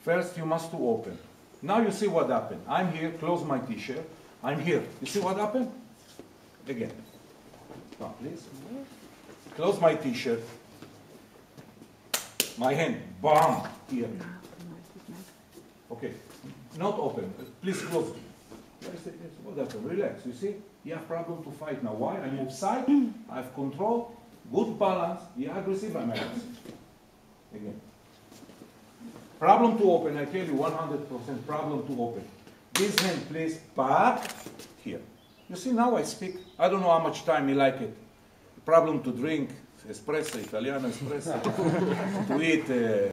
First, you must to open. Now you see what happened. I'm here, close my t-shirt. I'm here. You see what happened? Again. Now, please. Close my t-shirt. My hand, bam, here. Okay. Not open. Please close it. What happened? Relax. You see? You have problem to fight now. Why? I move side. I have control. Good balance. You're aggressive. I'm aggressive. Again. Problem to open. I tell you 100% problem to open. This hand, please, back here. You see, now I speak. I don't know how much time you like it. Problem to drink espresso, Italiano espresso. To eat.